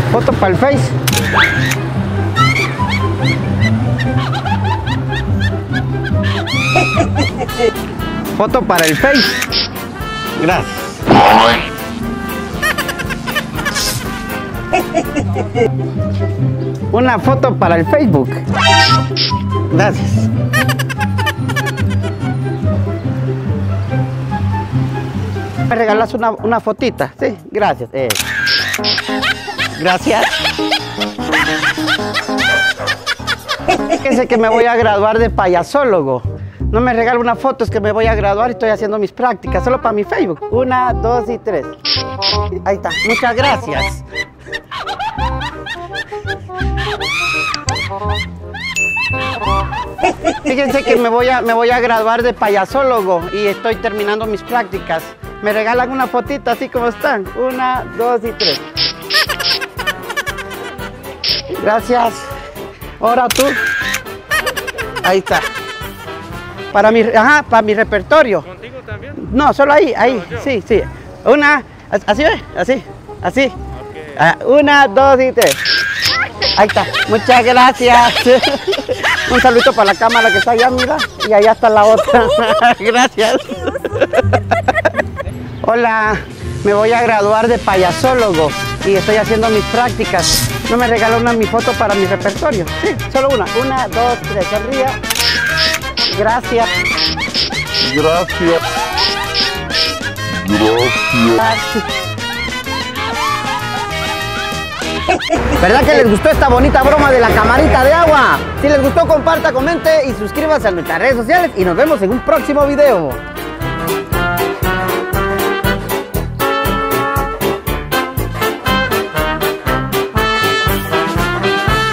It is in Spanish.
Foto para el Face. Foto para el Face. Gracias. Una foto para el Facebook. Gracias. ¿Me regalas una fotita? Sí, gracias. Gracias. Fíjense que me voy a graduar de payasólogo. No me regala una foto, es que me voy a graduar y estoy haciendo mis prácticas, solo para mi Facebook. 1, 2 y 3. Ahí está, muchas gracias. Fíjense que me voy a graduar de payasólogo y estoy terminando mis prácticas. ¿Me regalan una fotita así como están? 1, 2 y 3. Gracias. Ahora tú. Ahí está. Para mi repertorio. ¿Contigo también? No, solo ahí. Sí, sí. Así ve, así. Okay. 1, 2 y 3. Ahí está. Muchas gracias. Un saludito para la cámara que está allá, mira. Y allá está la otra. Gracias. Hola, me voy a graduar de payasólogo y estoy haciendo mis prácticas. ¿No me regalan mi foto para mi repertorio? Sí, solo una. 1, 2, 3. Sonría. Gracias. Gracias. ¿Verdad que les gustó esta bonita broma de la camarita de agua? Si les gustó, comparta, comente y suscríbanse a nuestras redes sociales y nos vemos en un próximo video.